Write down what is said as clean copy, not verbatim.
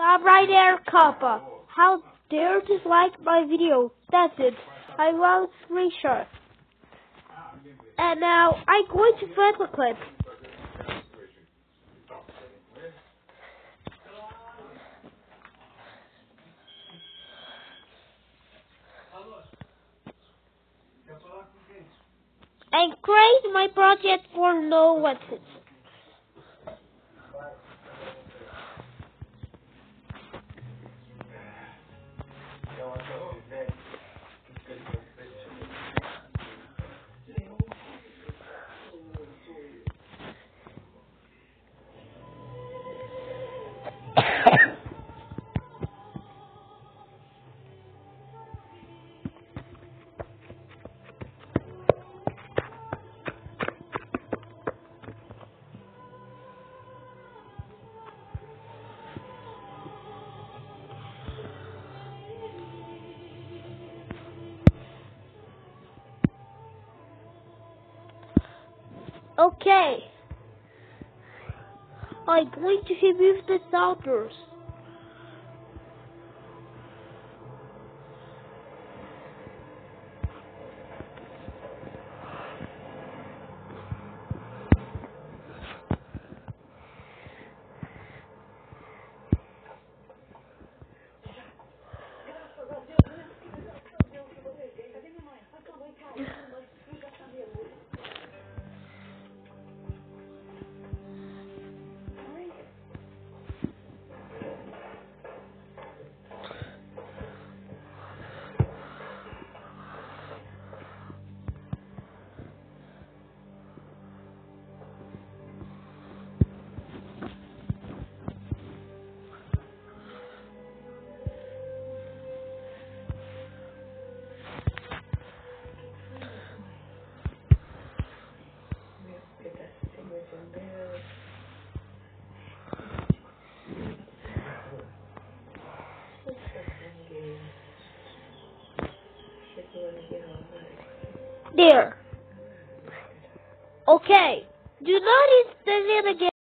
Right there, Kappa. How dare dislike my video? That's it. I love screenshot. And now I'm going to find the clip. And create my project for no lessons. Okay. I'm going to remove the sounders. There. Okay. Do not install it again.